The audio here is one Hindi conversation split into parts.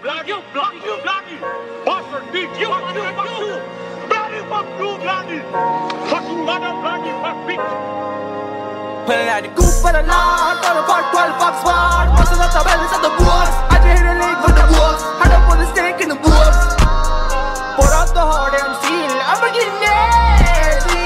bloody bastard bitch, you bloody fuck you, bloody fucking mother, bloody fuck bitch. Pulling out the coupe for the lawn, on the park 12 pop smart. Busting up the balance of the boys. I just hit a leg with the wolves. Had up on the stake in the woods. Pour out the hard and feel I'm a getting nasty.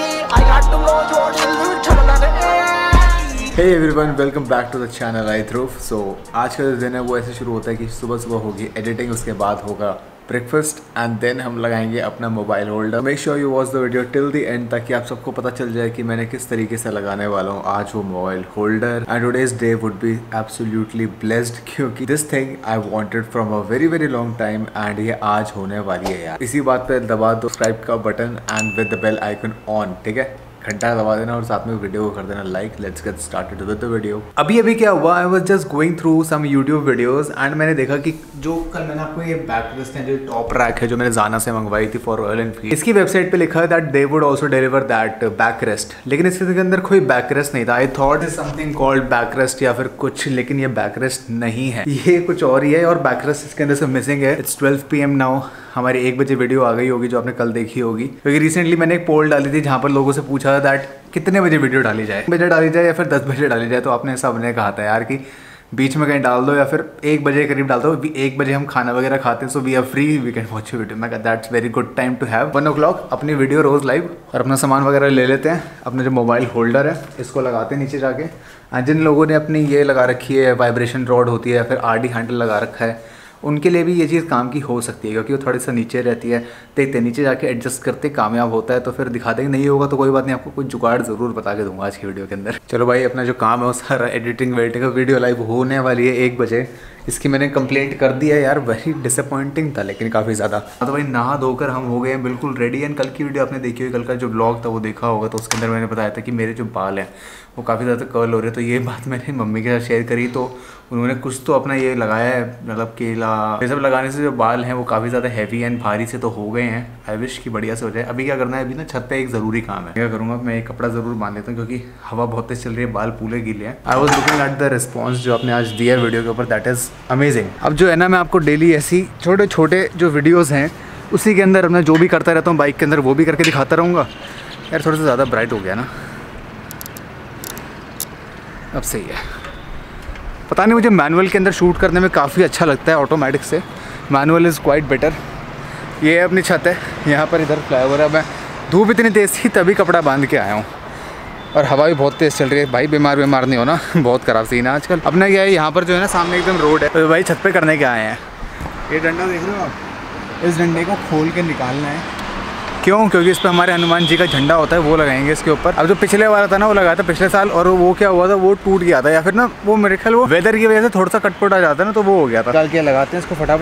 I got the more Jordan Luke turning on the air. Hey everyone, welcome back to the channel I Thrive. So आज का जो दिन है वो ऐसे शुरू होता है कि सुबह सुबह होगी एडिटिंग, उसके बाद होगा ब्रेकफास्ट एंड देन हम लगाएंगे अपना mobile holder. Make sure you watch the video till the end ताकि आप सबको पता चल जाए कि मैंने किस तरीके से लगाने वाला हूँ आज वो mobile holder. And today's day would be absolutely blessed क्योंकि this thing I wanted from a very very long time and ये आज होने वाली है यार। इसी बात पे दबा दो सब्सक्राइब का button and with the bell icon on, ठीक है, घंटा दबा देना और साथ में वीडियो को कर देना like. Let's get started with the video. अभी क्या हुआ, I was just going through some YouTube videos and मैंने देखा कि जो कल मैंने आपको ये बैकरेस्ट है, जो टॉप रैक है जो मैंने जाना से मंगवाई थी फॉर रॉयल एनफील्ड, इसकी वेबसाइट पे लिखा है that they would also deliver that backrest, लेकिन इसके अंदर कोई बैकरेस्ट नहीं था। I thought is something called backrest या फिर कुछ, लेकिन ये बैकरेस्ट नहीं है, ये कुछ और ही है और बैकरेस्ट इसके अंदर से मिसिंग है। It's 12 PM now. हमारी 1 बजे वीडियो आ गई होगी जो आपने कल देखी होगी, क्योंकि रिसेंटली मैंने एक पोल डाली थी जहाँ पर लोगों से पूछा दैट कितने बजे वीडियो डाली जाए, बजे डाली जाए या फिर 10 बजे डाली जाए। तो आपने सबने कहा था यार कि बीच में कहीं डाल दो या फिर 1 बजे के करीब डाल दो। 1 बजे हम खाना वगैरह खाते हैं, so we are free, we can watch video. मैं कहता that's very good time to have 1 o'clock अपनी वीडियो रोज लाइव। और अपना सामान वगैरह ले लेते हैं। अपना जो मोबाइल होल्डर है इसको लगाते हैं नीचे जाके। जिन लोगों ने अपनी ये लगा रखी है वाइब्रेशन रॉड होती है या फिर RD हैंडल लगा रखा है, उनके लिए भी ये चीज़ काम की हो सकती है, क्योंकि वो थोड़ी सा नीचे रहती है। देखते नीचे जाके एडजस्ट करते कामयाब होता है तो फिर दिखा देंगे, नहीं होगा तो कोई बात नहीं, आपको कुछ जुगाड़ ज़रूर बता के दूंगा आज की वीडियो के अंदर। चलो भाई, अपना जो काम है वो सारा एडिटिंग वेडिटिंग का, वीडियो लाइव होने वाली है 1 बजे। इसकी मैंने कंप्लेंट कर दी है यार, वेरी डिसअपॉइंटिंग था लेकिन काफ़ी ज़्यादा। तो भाई नहा धोकर हम हो गए हैं बिल्कुल रेडी। एंड कल की वीडियो आपने देखी हुई, कल का जो ब्लॉग था वो देखा होगा, तो उसके अंदर मैंने बताया था कि मेरे जो बाल हैं वो काफ़ी ज़्यादा कर्ल हो रहे हैं। तो ये बात मैंने मम्मी के साथ शेयर करी, तो उन्होंने कुछ तो अपना ये लगाया है, मतलब केला ये सब लगाने से जो बाल हैं वो काफ़ी ज़्यादा हैवी एंड भारी से तो हो गए हैं। आई विश कि बढ़िया से हो जाए। अभी क्या करना है, अभी ना छत पे एक ज़रूरी काम है, क्या करूँगा मैं, एक कपड़ा ज़रूर बांध लेता हूँ क्योंकि हवा बहुत तेज चल रही है, बाल पूरे गीले हैं। I was looking at the response जो आपने आज दिया है वीडियो के ऊपर, दैट इज़ अमेजिंग। अब जो है ना, मैं आपको डेली ऐसी छोटे छोटे जो वीडियोज़ हैं उसी के अंदर मैं जो भी करता रहता हूँ बाइक के अंदर वो भी करके दिखाता रहूँगा। यार थोड़ा सा ज़्यादा ब्राइट हो गया ना, अब सही है। पता नहीं, मुझे मैनुअल के अंदर शूट करने में काफ़ी अच्छा लगता है ऑटोमेटिक से। Manual is quite better. ये अपनी छत है, यहाँ पर इधर फ्लाईओवर है। मैं धूप इतनी तेज़ थी तभी कपड़ा बांध के आया हूँ और हवा भी बहुत तेज़ चल रही है। भाई बीमार नहीं होना, बहुत ख़राब सीन है आजकल। अपना क्या है, यहाँ पर जो है ना सामने एकदम रोड है, तो भाई छत पे करने के आए हैं। ये डंडा देख रहे हो आप, इस डंडे को खोल के निकालना है। क्यों? क्योंकि इस पर हमारे हनुमान जी का झंडा होता है, वो लगाएंगे इसके ऊपर। अब जो पिछले वाला था ना वो लगाया था पिछले साल, और वो क्या हुआ था, वो टूट गया था या फिर ना वो मेरे ख्याल वो वेदर की वजह से थोड़ा सा कटपुट आ जाता है ना, तो वो हो गया था। डाल के लगाते हैं इसको फटाफट।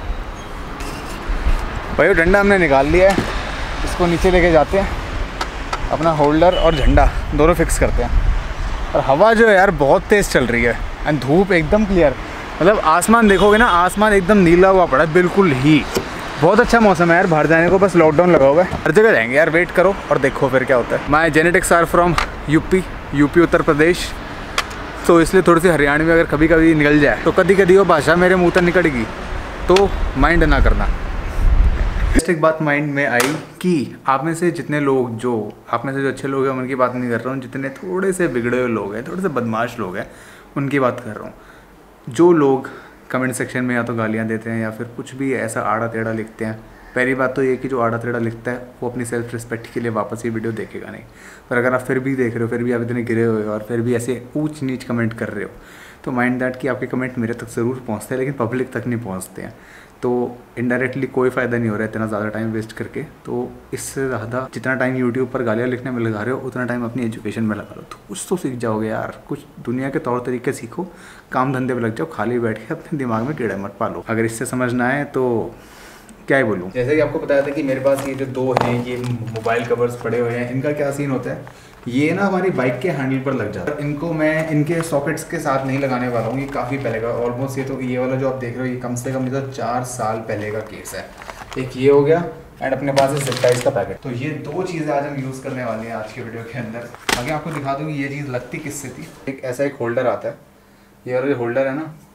भाई वो डंडा हमने निकाल लिया है, इसको नीचे लेके जाते हैं, अपना होल्डर और झंडा दोनों फिक्स करते हैं। और हवा जो है यार बहुत तेज़ चल रही है एंड धूप एकदम क्लियर, मतलब आसमान देखोगे ना, आसमान एकदम नीला हुआ पड़ा है बिल्कुल ही। बहुत अच्छा मौसम है यार बाहर जाने को, बस लॉकडाउन लगा हुआ है, हर जगह जाएंगे यार, वेट करो और देखो फिर क्या होता है। My genetics are from UP Uttar Pradesh, तो इसलिए थोड़ी सी हरियाणवी अगर कभी कभी निकल जाए तो कभी कभी वो भाषा मेरे मुँह तक निकलेगी, तो माइंड ना करना। एक बात माइंड में आई कि आप में से जितने लोग, जो आप में से जो अच्छे लोग हैं उनकी बात नहीं कर रहा हूँ, जितने थोड़े से बिगड़े हुए लोग हैं, थोड़े से बदमाश लोग हैं, उनकी बात कर रहा हूँ। जो लोग कमेंट सेक्शन में या तो गालियाँ देते हैं या फिर कुछ भी ऐसा आड़ा टेढ़ा लिखते हैं, पहली बात तो ये कि जो आड़ा टेढ़ा लिखता है वो अपनी सेल्फ रिस्पेक्ट के लिए वापस ये वीडियो देखेगा नहीं। पर अगर आप फिर भी देख रहे हो, फिर भी आप इतने गिरे हुए हो और फिर भी ऐसे ऊंच नीच कमेंट कर रहे हो, तो माइंड दैट कि आपके कमेंट मेरे तक ज़रूर पहुँचते हैं लेकिन पब्लिक तक नहीं पहुँचते हैं। तो इनडायरेक्टली कोई फ़ायदा नहीं हो रहा है इतना ज़्यादा टाइम वेस्ट करके। तो इससे ज़्यादा जितना टाइम यूट्यूब पर गालियाँ लिखने में लगा रहे हो उतना टाइम अपनी एजुकेशन में लगा लो, तो कुछ तो सीख जाओगे यार, कुछ दुनिया के तौर तरीके सीखो, काम धंधे पर लग जाओ, खाली बैठ के अपने दिमाग में कीड़ा मत पालो। अगर इससे समझना है तो क्या ही बोलूँ। जैसे कि आपको बताया था कि मेरे पास ये जो 2 हैं ये मोबाइल कवर्स पड़े हुए हैं, इनका क्या सीन होता है, ये ना हमारी बाइक के हैंडल पर लग जाता है। इनको मैं इनके सॉकेट्स के साथ नहीं लगाने वाला हूँ, ये काफ़ी पहले का, ऑलमोस्ट ये वाला जो आप देख रहे हो ये कम से कम 4 साल पहले का केस है। एक ये हो गया एंड अपने पास है जिप टाइज का पैकेट। तो ये 2 चीज़ें आज हम यूज़ करने वाले हैं आज के वीडियो के अंदर। आगे आपको दिखा दूँ कि ये चीज़ लगती किससे थी। एक ऐसा एक होल्डर आता है, ये वाला जो होल्डर है ना,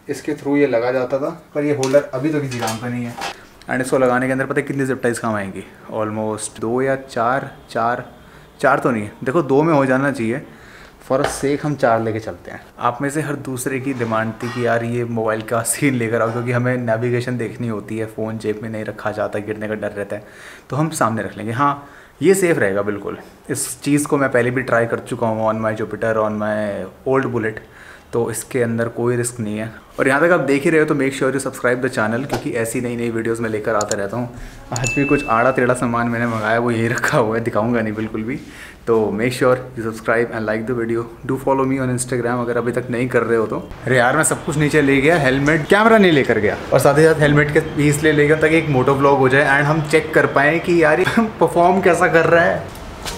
इसके थ्रू ये लगा जाता था, पर ये होल्डर अभी तो किसी काम का नहीं है। एंड इसको लगाने के अंदर पता है कितनी जिप टाइज काम आएंगी? ऑलमोस्ट 2 या 4 तो नहीं, देखो 2 में हो जाना चाहिए। फॉर अ सेक हम 4 लेके चलते हैं। आप में से हर दूसरे की डिमांड थी कि यार ये मोबाइल का सीन लेकर आओ, क्योंकि हमें नेविगेशन देखनी होती है, फ़ोन जेब में नहीं रखा जाता, गिरने का डर रहता है, तो हम सामने रख लेंगे। हाँ, ये सेफ़ रहेगा बिल्कुल। इस चीज़ को मैं पहले भी ट्राई कर चुका हूँ on my Jupiter, on my old Bullet, तो इसके अंदर कोई रिस्क नहीं है। और यहाँ तक आप देख ही रहे हो तो make sure you subscribe the channel, क्योंकि ऐसी नई नई वीडियोस मैं लेकर आता रहता हूँ। आज भी कुछ आड़ा टेढ़ा सामान मैंने मंगाया, वो यही रखा हुआ है, दिखाऊंगा नहीं बिल्कुल भी। तो make sure you subscribe and like the video. Do follow me on Instagram अगर अभी तक नहीं कर रहे हो तो। अरे यार, मैं सब कुछ नीचे ले गया, हेलमेट कैमरा नहीं लेकर गया, और साथ ही साथ हेलमेट के पीस ले गया ताकि एक मोटो व्लॉग हो जाए एंड हम चेक कर पाएँ कि यार परफॉर्म कैसा कर रहा है।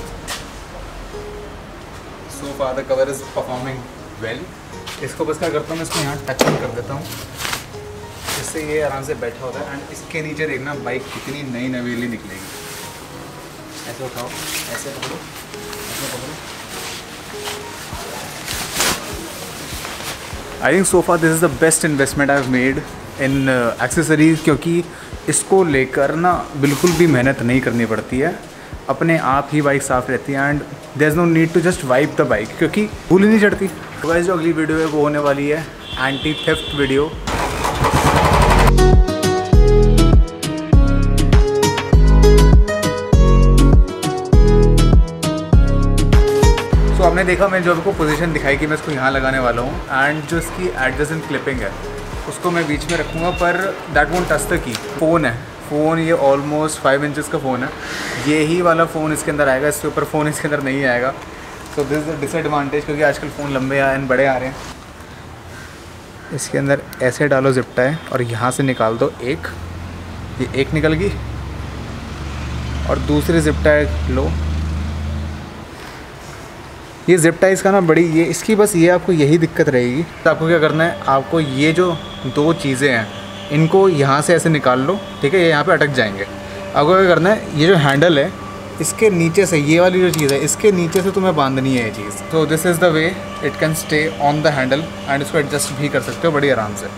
So far the cover is performing well. इसको बस क्या करता हूँ, मैं इसको यहाँ टच कर देता हूँ, इससे ये आराम से बैठा होता है। एंड इसके नीचे देखना बाइक कितनी नई नवेली निकलेगी। ऐसे उठाओ, ऐसे पकड़ो, ऐसे पकड़ो। I think so far this is the best investment I have made in accessories, क्योंकि इसको लेकर ना बिल्कुल भी मेहनत नहीं करनी पड़ती है, अपने आप ही बाइक साफ़ रहती है। And there is no need to just wipe the bike, क्योंकि धूल ही नहीं चढ़ती। तो गाइस, जो अगली वीडियो है वो होने वाली है एंटी थेफ्ट वीडियो। तो आपने देखा मैंने जो आपको पोजीशन दिखाई कि मैं इसको यहाँ लगाने वाला हूँ, एंड जो इसकी एडजस्टेंट क्लिपिंग है उसको मैं बीच में रखूँगा, पर that won't touch the key. Phone है, फ़ोन ये ऑलमोस्ट 5 इंचज़ का फ़ोन है, ये ही वाला फ़ोन इसके अंदर आएगा, इसके ऊपर फ़ोन इसके अंदर नहीं आएगा। So this is the disadvantage, क्योंकि आजकल फ़ोन लंबे एंड बड़े आ रहे हैं। इसके अंदर ऐसे डालो जिप टाई और यहाँ से निकाल दो एक, ये एक निकल गई, और दूसरी जिप टाई लो। ये जिप टाइज का ना बड़ी ये इसकी बस ये आपको यही दिक्कत रहेगी। तो आपको क्या करना है, आपको ये जो 2 चीज़ें हैं इनको यहाँ से ऐसे निकाल लो, ठीक है, ये यहाँ पे अटक जाएंगे। आपको क्या करना है, ये जो हैंडल है इसके नीचे से, ये वाली जो चीज़ है इसके नीचे से तुम्हें बांधनी है ये चीज़। तो this is the way it can stay on the handle, and इसको एडजस्ट भी कर सकते हो बड़ी आराम से।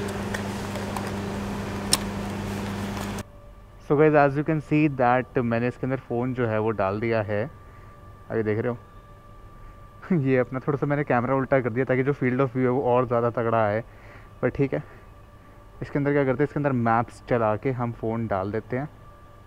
So guys, as you can see that मैंने इसके अंदर फ़ोन जो है वो डाल दिया है, आगे देख रहे हो। ये अपना थोड़ा सा मैंने कैमरा उल्टा कर दिया ताकि जो फील्ड ऑफ व्यू है वो और ज़्यादा तगड़ा है, पर ठीक है। इसके अंदर क्या करते हैं, इसके अंदर मैप्स चला के हम फ़ोन डाल देते हैं,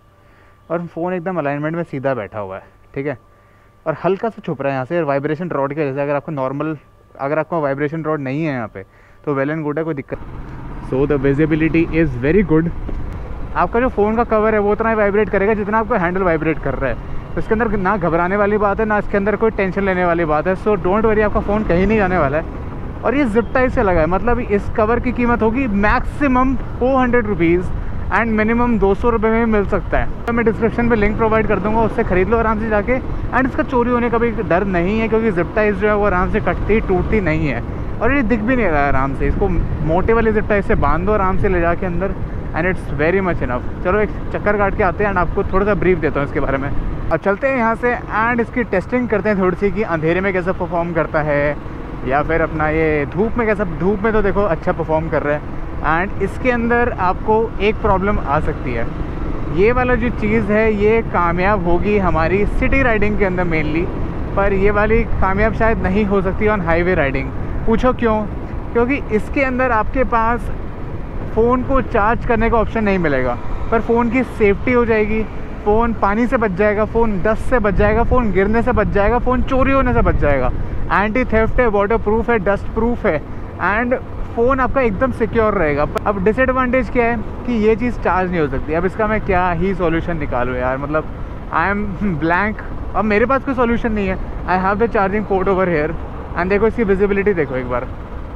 और फ़ोन एकदम अलाइनमेंट में सीधा बैठा हुआ है, ठीक है, और हल्का सा छुप रहा है यहाँ से वाइब्रेशन रॉड की वजह से। अगर आपको वाइब्रेशन रॉड नहीं है यहाँ पे तो वेल एंड गुड है, कोई दिक्कत। So the visibility is very good. आपका जो फ़ोन का कवर है वो उतना ही वाइब्रेट करेगा जितना आपका हैंडल वाइब्रेट कर रहा है। तो इसके अंदर ना घबराने वाली बात है, ना इसके अंदर कोई टेंशन लेने वाली बात है। सो डोंट वरी, आपका फ़ोन कहीं नहीं जाने वाला है। और ये जिप टाई से लगा है, मतलब इस कवर की कीमत होगी मैक्सिमम 400 रुपीज़ एंड मिनिमम 200 रुपये में मिल सकता है। तो मैं डिस्क्रिप्शन पे लिंक प्रोवाइड कर दूंगा, उससे ख़रीद लो आराम से जाके। एंड इसका चोरी होने का भी डर नहीं है, क्योंकि जिप टाइज जो है वो आराम से कटती टूटती नहीं है, और ये दिख भी नहीं रहा है आराम से। इसको मोटे वाली जिप टाइज से बांध दो आराम से ले जाके अंदर, and it's very much enough. चलो एक चक्कर काट के आते हैं एंड आपको थोड़ा सा ब्रीफ देता हूँ इसके बारे में। अब चलते हैं यहाँ से एंड इसकी टेस्टिंग करते हैं थोड़ी सी कि अंधेरे में कैसा परफॉर्म करता है, या फिर अपना ये धूप में कैसा। धूप में तो देखो अच्छा परफॉर्म कर रहा है। एंड इसके अंदर आपको एक प्रॉब्लम आ सकती है, ये वाला जो चीज़ है ये कामयाब होगी हमारी सिटी राइडिंग के अंदर मेनली, पर ये वाली कामयाब शायद नहीं हो सकती ऑन हाईवे राइडिंग। पूछो क्यों? क्योंकि इसके अंदर आपके पास फ़ोन को चार्ज करने का ऑप्शन नहीं मिलेगा, पर फ़ोन की सेफ्टी हो जाएगी। फ़ोन पानी से बच जाएगा, फ़ोन डस्ट से बच जाएगा, फ़ोन गिरने से बच जाएगा, फ़ोन चोरी होने से बच जाएगा। एंटी थेफ्ट है, वाटर प्रूफ है, डस्ट प्रूफ है, एंड फ़ोन आपका एकदम सिक्योर रहेगा। अब डिसएडवांटेज क्या है कि ये चीज़ चार्ज नहीं हो सकती। अब इसका मैं क्या ही सॉल्यूशन निकालूँ यार, मतलब आई एम ब्लैंक। अब मेरे पास कोई सॉल्यूशन नहीं है। I have the charging port over here, and देखो इसकी विजिबिलिटी देखो एक बार,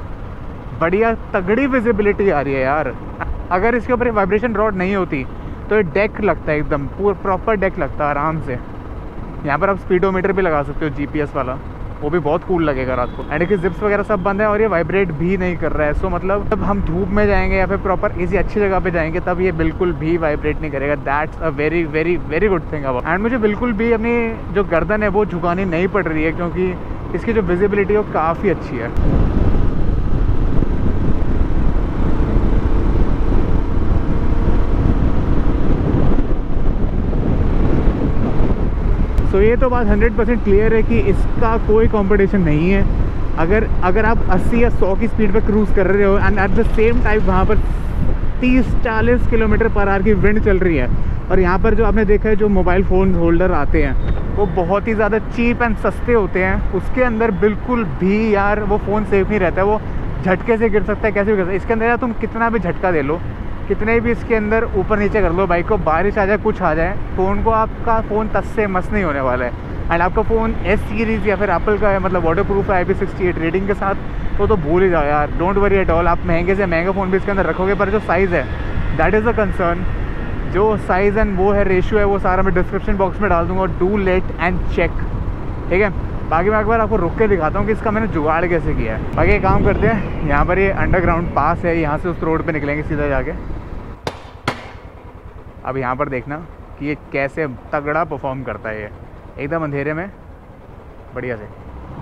बढ़िया तगड़ी विजिबिलिटी आ रही है यार। अगर इसके ऊपर वाइब्रेशन रॉड नहीं होती तो ये डेक लगता है, एकदम पूरा प्रॉपर डेक लगता है आराम से। यहाँ पर आप स्पीडोमीटर भी लगा सकते हो, GPS वाला, वो भी बहुत कूल लगेगा रात को। एंड इसकी जिप्स वगैरह सब बंद है और ये वाइब्रेट भी नहीं कर रहा है। सो मतलब जब हम धूप में जाएंगे या फिर प्रॉपर किसी अच्छी जगह पे जाएंगे तब ये बिल्कुल भी वाइब्रेट नहीं करेगा। That's a very very very good thing about. And मुझे बिल्कुल भी अपनी जो गर्दन है वो झुकानी नहीं पड़ रही है, क्योंकि इसकी जो विजिबिलिटी है वो काफ़ी अच्छी है। ये तो बात 100% क्लियर है कि इसका कोई कंपटीशन नहीं है। अगर आप 80 या 100 की स्पीड पर क्रूज़ कर रहे हो and at the same time वहाँ पर 30-40 किलोमीटर पर आवर की विंड चल रही है, और यहाँ पर जो आपने देखा है जो मोबाइल फ़ोन होल्डर आते हैं वो बहुत ही ज़्यादा चीप एंड सस्ते होते हैं, उसके अंदर बिल्कुल भी यार वो फ़ोन सेफ़ नहीं रहता है, वो झटके से गिर सकता है, कैसे भी गिर सकता है। इसके अंदर यार तुम कितना भी झटका दे लो, कितने भी इसके अंदर ऊपर नीचे कर लो बाइक को, बारिश आ जाए कुछ आ जाए, फ़ोन को आपका फ़ोन टच से मस नहीं होने वाला है। एंड आपका फ़ोन एस सीरीज़ या फिर एप्पल का है, मतलब वाटर प्रूफ है IP68 रेटिंग के साथ, तो भूल ही जाओ यार, डोंट वरी एट ऑल। आप महंगे से महंगा फ़ोन भी इसके अंदर रखोगे, पर जो साइज़ है दैट इज़ अ कंसर्न। जो साइज़ एंड वो है रेशियो है वो सारा मैं डिस्क्रिप्शन बॉक्स में डाल दूँगा, डू लेट एंड चेक, ठीक है। बाकी मैं एक बार आपको रुक के दिखाता हूँ कि इसका मैंने जुगाड़ कैसे किया है। बाकी एक काम करते हैं, यहाँ पर ये अंडरग्राउंड पास है, यहाँ से उस रोड पे निकलेंगे सीधा जाके। अब यहाँ पर देखना कि ये कैसे तगड़ा परफॉर्म करता है, ये एकदम अंधेरे में बढ़िया से।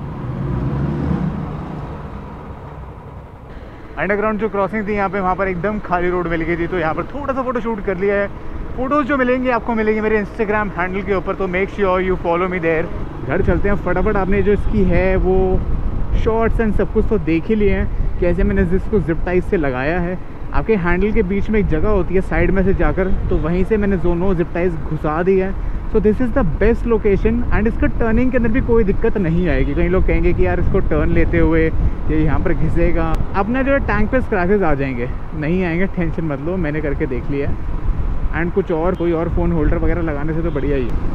अंडरग्राउंड जो क्रॉसिंग थी यहाँ पे, वहाँ पर एकदम खाली रोड मिल गई थी, तो यहाँ पर थोड़ा सा फ़ोटो शूट कर लिया है। फ़ोटोज़ जो मिलेंगी आपको मिलेंगी मेरे इंस्टाग्राम हैंडल के ऊपर, तो make sure you follow me there. घर चलते हैं फटाफट। आपने जो इसकी है वो शॉर्ट्स एंड सब कुछ तो देख ही लिए हैं, कैसे मैंने इसको जिप टाइप से लगाया है। आपके हैंडल के बीच में एक जगह होती है साइड में से जाकर, तो वहीं से मैंने दोनों जिप टाइज घुसा दी है। So this is the best location and इसका टर्निंग के अंदर भी कोई दिक्कत नहीं आएगी। कई लोग कहेंगे कि यार इसको टर्न लेते हुए ये यहाँ पर घिसेगा, अपने जो है टैंक पे स्क्रैचेस आ जाएंगे, नहीं आएंगे, टेंशन मत लो, मैंने करके देख लिया है। एंड कुछ और कोई और फ़ोन होल्डर वगैरह लगाने से तो बढ़िया ही है।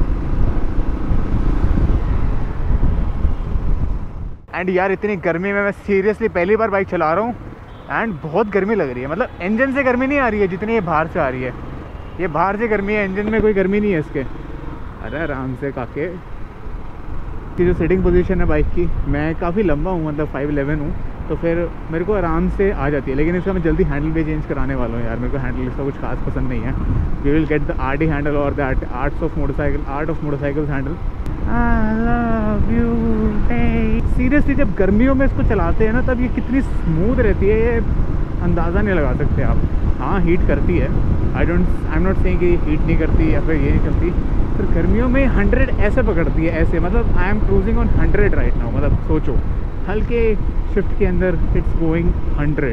एंड यार इतनी गर्मी में मैं सीरियसली पहली बार बाइक चला रहा हूँ एंड बहुत गर्मी लग रही है। मतलब इंजन से गर्मी नहीं आ रही है जितनी ये बाहर से आ रही है, ये बाहर से गर्मी है, इंजन में कोई गर्मी नहीं है इसके। अरे आराम से काके की जो सीटिंग पोजीशन है बाइक की, मैं काफ़ी लंबा हूँ, मतलब 5'11" हूँ, तो फिर मेरे को आराम से आ जाती है। लेकिन इसका मैं जल्दी हैंडल भी चेंज कराने वाला हूँ यार, मेरे को हैंडल इसका कुछ खास पसंद नहीं है। We will get the RT handle और the art of motorcycle handle. I love you. Seriously जब गर्मियों में इसको चलाते हैं ना, तब ये कितनी स्मूथ रहती है, ये अंदाज़ा नहीं लगा सकते आप। हाँ हीट करती है, आई एम नॉट सेइंग कि हीट नहीं करती या फिर ये नहीं करती, पर गर्मियों में 100 ऐसे पकड़ती है, ऐसे। मतलब I am cruising on 100 right now. मतलब सोचो हल्के शिफ्ट के अंदर इट्स गोइंग 100,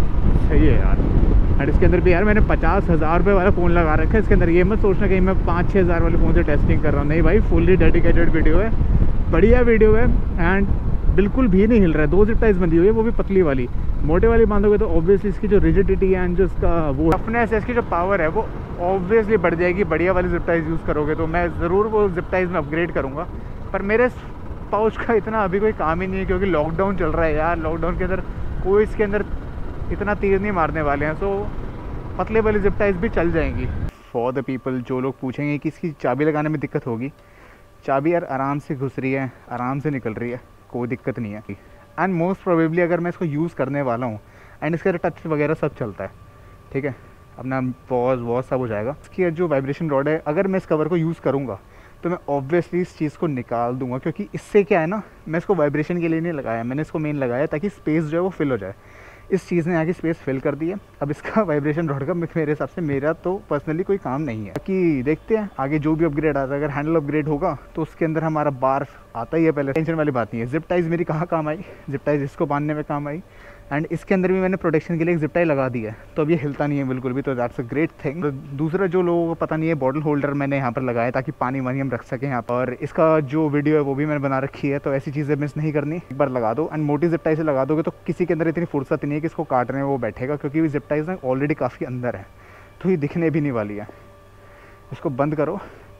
सही है यार। और इसके अंदर भी यार मैंने 50,000 रुपये वाला फ़ोन लगा रखा है इसके अंदर। ये मत सोचना कि मैं 5-6 हज़ार वाले फ़ोन से टेस्टिंग कर रहा हूँ, नहीं भाई, फुल्ली डेडिकेटेड वीडियो है, बढ़िया वीडियो है। एंड बिल्कुल भी नहीं हिल रहा है। 2 जिप टाइज बंधी हुई है, वो भी पतली वाली। मोटे वाली बांधोगे तो ऑब्वियसली इसकी जो रिजिडिटी है एंड जो इसका वो टफनेस है, इसकी जो पावर है वो ऑब्वियसली बढ़ जाएगी। बढ़िया वाली जिप टाइज यूज़ करोगे तो मैं ज़रूर वो जिप टाइज में अपग्रेड करूँगा, पर मेरे पाउच का इतना अभी कोई काम ही नहीं है, क्योंकि लॉकडाउन चल रहा है यार। लॉकडाउन के अंदर कोई इसके अंदर इतना तीर नहीं मारने वाले हैं, सो पतले वाली जिप टाइज भी चल जाएंगी। फॉर द पीपल जो लोग पूछेंगे कि इसकी चाबी लगाने में दिक्कत होगी, चाबी यार आराम से घुस रही है, आराम से निकल रही है, कोई दिक्कत नहीं है। एंड मोस्ट प्रोबेबली अगर मैं इसको यूज़ करने वाला हूँ एंड इसका टच वगैरह सब चलता है, ठीक है, अपना पॉज वॉज सब हो जाएगा। इसकी जो वाइब्रेशन रॉड है, अगर मैं इस कवर को यूज़ करूँगा तो मैं ऑब्वियसली इस चीज़ को निकाल दूंगा, क्योंकि इससे क्या है ना, मैं इसको वाइब्रेशन के लिए नहीं लगाया, मैंने इसको मेन लगाया ताकि स्पेस जो है वो फिल हो जाए। इस चीज़ ने आगे स्पेस फिल कर दी है। अब इसका वाइब्रेशन रॉड का मेरे हिसाब से मेरा तो पर्सनली कोई काम नहीं है। कि देखते हैं आगे जो भी अपग्रेड आता है। अगर हैंडल अपग्रेड होगा तो उसके अंदर हमारा बार आता ही है, पहले टेंशन वाली बात नहीं है। जिप टाइज मेरी कहाँ काम आई, जिप टाइज इसको बांधने में काम आई। एंड इसके अंदर भी मैंने प्रोटेक्शन के लिए एक जिप टाई लगा दी है, तो अब ये हिलता नहीं है बिल्कुल भी, तो दैट्स अ ग्रेट थिंग। दूसरा जो लोगों को पता नहीं है, बॉटल होल्डर मैंने यहाँ पर लगाया ताकि पानी वानी हम रख सकें यहाँ पर। और इसका जो वीडियो है वो भी मैंने बना रखी है, तो ऐसी चीज़ें मिस नहीं करनी, एक बार लगा दो। एंड मोटी जिप टाई से लगा दोगे तो किसी के अंदर इतनी फुर्सत नहीं है कि इसको काटने में वो बैठेगा, क्योंकि जिप टाइज ना ऑलरेडी काफ़ी अंदर है, तो ये दिखने भी नहीं वाली है। इसको बंद करो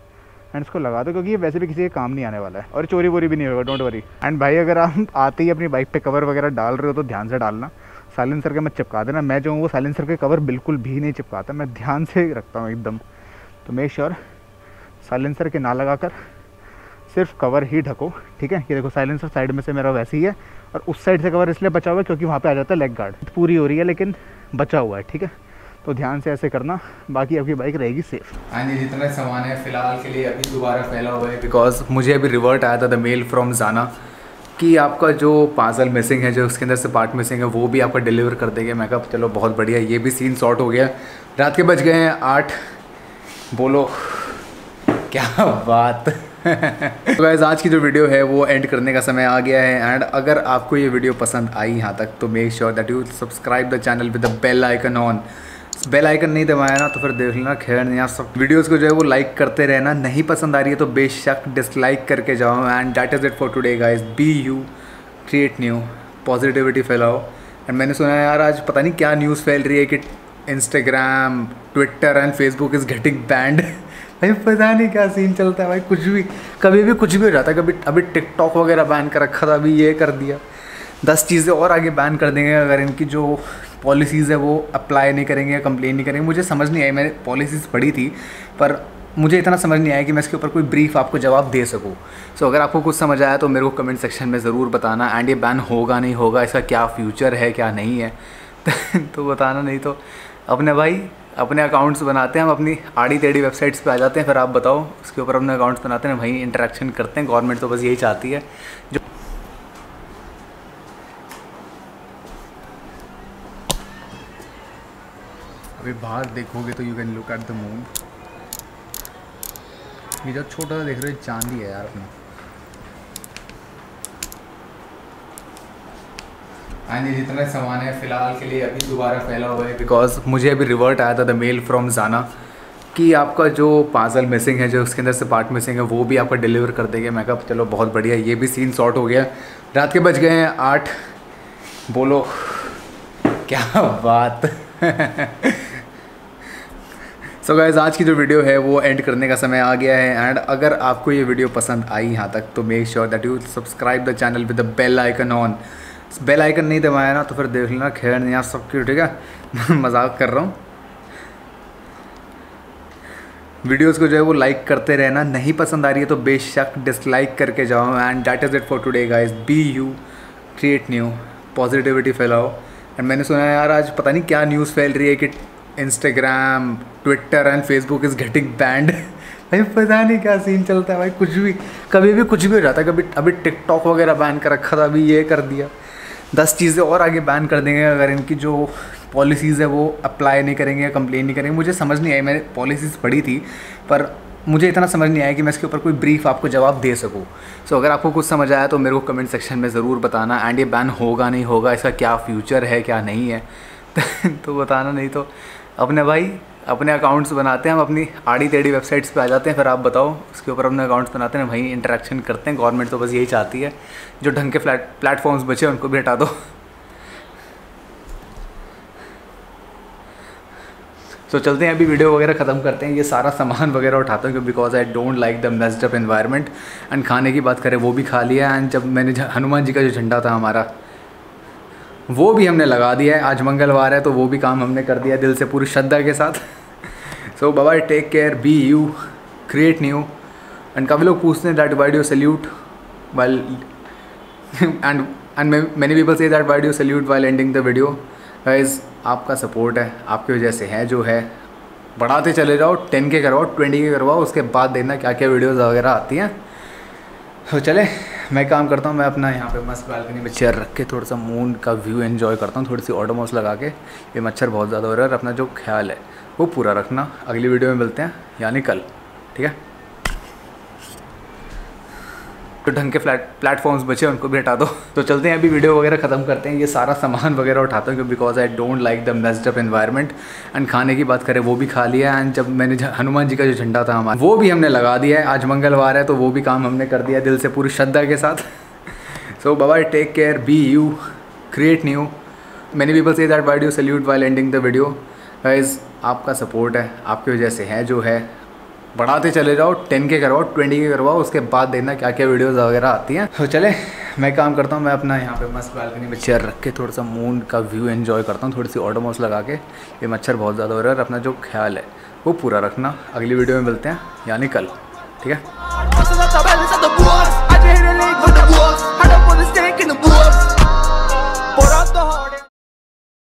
एंड इसको लगा दो, क्योंकि ये वैसे भी किसी के काम नहीं आने वाला है, और चोरी वोरी भी नहीं होगा, डोंट वरी। एंड भाई अगर आप आते ही अपनी बाइक पे कवर वगैरह डाल रहे हो तो ध्यान से डालना, साइलेंसर के मत चिपका देना। मैं जो हूँ वो साइलेंसर के कवर बिल्कुल भी नहीं चिपकाता, मैं ध्यान से रखता हूँ एकदम। तो मेक श्योर साइलेंसर के ना लगाकर सिर्फ कवर ही ढको, ठीक है। ये देखो साइलेंसर साइड में से मेरा वैसे ही है, और उस साइड से कवर इसलिए बचा हुआ है क्योंकि वहाँ पे आ जाता है लेग गार्ड। पूरी हो रही है लेकिन बचा हुआ है, ठीक है। तो ध्यान से ऐसे करना, बाकी आपकी बाइक रहेगी सेफ। हाँ जी, जितना सामान है फिलहाल के लिए अभी दोबारा फैला हुआ है, बिकॉज मुझे अभी रिवर्ट आया था द मेल फ्रॉम जाना कि आपका जो पार्सल मिसिंग है, जो उसके अंदर से पार्ट मिसिंग है, वो भी आपका डिलीवर कर देंगे। मैं कहा चलो बहुत बढ़िया, ये भी सीन सॉर्ट हो गया। रात के बज गए हैं 8, बोलो क्या बात। तो गाइस आज की जो वीडियो है वो एंड करने का समय आ गया है। एंड अगर आपको ये वीडियो पसंद आई यहाँ तक तो make sure that you subscribe the channel with the bell icon on. Bell icon नहीं दबाया ना तो फिर देख लेना। खैर यहाँ सब वीडियोस को जो है वो लाइक करते रहना। नहीं पसंद आ रही है तो बेशक डिसलाइक करके जाओ। And that is it for today guys. Be you, create new, positivity फैलाओ। एंड मैंने सुना है यार आज पता नहीं क्या न्यूज़ फैल रही है कि Instagram, Twitter and Facebook is getting banned. भाई पता नहीं क्या सीन चलता है भाई। कुछ भी कभी भी कुछ भी हो जाता है। कभी अभी टिकटॉक वगैरह बैन कर रखा था, अभी ये कर दिया। 10 चीज़ें और आगे बैन कर देंगे अगर इनकी जो पॉलिसीज़ है वो अप्लाई नहीं करेंगे या कंप्लेन नहीं करेंगे। मुझे समझ नहीं आई, मैंने पॉलिसीज़ पढ़ी थी पर मुझे इतना समझ नहीं आया कि मैं इसके ऊपर कोई ब्रीफ आपको जवाब दे सकूँ। सो अगर आपको कुछ समझ आया तो मेरे को कमेंट सेक्शन में ज़रूर बताना। एंड ये बैन होगा नहीं होगा, इसका क्या फ्यूचर है क्या नहीं है तो बताना। नहीं तो अपने अकाउंट्स बनाते हैं हम, अपनी आड़ी टेढ़ी वेबसाइट्स पे आ जाते हैं। फिर आप बताओ, उसके ऊपर अपने अकाउंट्स बनाते हैं, वहीं इंटरेक्शन करते हैं। गवर्नमेंट तो बस यही चाहती है जो अभी बाहर देखोगे तो you can look at the moon. ये जो छोटा सा देख रहे हो चांदी है यार अपना। एंड ये जितना सामान है फ़िलहाल के लिए अभी दोबारा फैला हुआ है बिकॉज मुझे अभी रिवर्ट आया था द मेल फ्रॉम जाना कि आपका जो पार्सल मिसिंग है, जो उसके अंदर से पार्ट मिसिंग है, वो भी आपका डिलीवर कर देंगे। मैं कहा चलो बहुत बढ़िया, ये भी सीन सॉर्ट हो गया। रात के बज गए हैं 8। बोलो क्या बात। सो गाइस आज की जो वीडियो है वो एंड करने का समय आ गया है। एंड अगर आपको ये वीडियो पसंद आई यहाँ तक तो make sure that you subscribe the channel with the bell icon on. Bell icon नहीं दबाया ना तो फिर देख लेना। खैर यहाँ सब क्यों, ठीक है मजाक कर रहा हूँ। वीडियोस को जो है वो लाइक करते रहना। नहीं पसंद आ रही है तो बेशक डिसलाइक करके जाओ। And that is it for today guys. Be you, create new, positivity फैलाओ। एंड मैंने सुना है यार आज पता नहीं क्या न्यूज़ फैल रही है कि Instagram, Twitter and Facebook is getting banned. भाई पता नहीं क्या सीन चलता है भाई। कुछ भी कभी भी कुछ भी हो जाता है। कभी अभी टिकटॉक वगैरह बैन कर रखा था, अभी ये कर दिया। 10 चीज़ें और आगे बैन कर देंगे अगर इनकी जो पॉलिसीज़ है वो अप्लाई नहीं करेंगे या कंप्लेन नहीं करेंगे। मुझे समझ नहीं आई, मैंने पॉलिसीज़ पढ़ी थी पर मुझे इतना समझ नहीं आया कि मैं इसके ऊपर कोई ब्रीफ आपको जवाब दे सकूँ। सो अगर आपको कुछ समझ आया तो मेरे को कमेंट सेक्शन में ज़रूर बताना। एंड ये बैन होगा नहीं होगा, इसका क्या फ्यूचर है क्या नहीं है तो बताना। नहीं तो अपने अकाउंट्स बनाते हैं हम, अपनी आड़ी टेढ़ी वेबसाइट्स पे आ जाते हैं। फिर आप बताओ, उसके ऊपर अपने अकाउंट्स बनाते हैं, वहीं इंटरेक्शन करते हैं। गवर्नमेंट तो बस यही चाहती है जो ढंग के प्लेटफॉर्म्स बचे उनको भी हटा दो। तो चलते हैं, अभी वीडियो वगैरह ख़त्म करते हैं। ये सारा सामान वगैरह उठाता हूँ because I don't like the messed up environment. And खाने की बात करें वो भी खा लिया। एंड जब मैंने हनुमान जी का जो झंडा था हमारा वो भी हमने लगा दिया है। आज मंगलवार है तो वो भी काम हमने कर दिया दिल से, पूरी श्रद्धा के साथ। So bye, take care, be you, create new. And काफ़ी लोग पूछते हैं that why do you salute while and many people say that why do you salute while ending the video. Guys आपका सपोर्ट है, आपकी वजह से है जो है। बढ़ाते चले जाओ, 10K करवाओ, 20K करवाओ, उसके बाद देखना क्या क्या वीडियोज़ वगैरह आती हैं। तो चले मैं काम करता हूँ। मैं अपना यहाँ पे मस्त बालकनी में चेयर रख के थोड़ा सा मून का व्यू एंजॉय करता हूँ, थोड़ी सी ऑडोमॉस लगा के। ये मच्छर बहुत ज़्यादा हो रहा है और अपना जो ख्याल है वो पूरा रखना। अगली वीडियो में मिलते हैं, यानी कल, ठीक है। तो ढंग के प्लेटफॉर्म्स बचे उनको भी हटा दो। तो चलते हैं, अभी वीडियो वगैरह ख़त्म करते हैं। ये सारा सामान वगैरह उठाता हूँ because I don't like the messed up environment. And खाने की बात करें वो भी खा लिया। एंड जब मैंने हनुमान जी का जो झंडा था हमारा वो भी हमने लगा दिया है। आज मंगलवार है तो वो भी काम हमने कर दिया दिल से, पूरी श्रद्धा के साथ। So bye, take care, be you, create new. Many people say that why do you salute while ending the video. Guys आपका सपोर्ट है, आपकी वजह से है जो है। बढ़ाते चले जाओ, 10K करवाओ, 20K करवाओ, उसके बाद देखना क्या क्या वीडियोज़ वगैरह आती हैं। तो चले मैं काम करता हूँ। मैं अपना यहाँ पे मस्त बालकनी में चेयर रख के थोड़ा सा मून का व्यू एंजॉय करता हूँ, थोड़ी सी ऑडोमॉस लगा के। ये मच्छर बहुत ज़्यादा हो रहा है और अपना जो ख्याल है वो पूरा रखना। अगली वीडियो में मिलते हैं, यानी कल, ठीक है।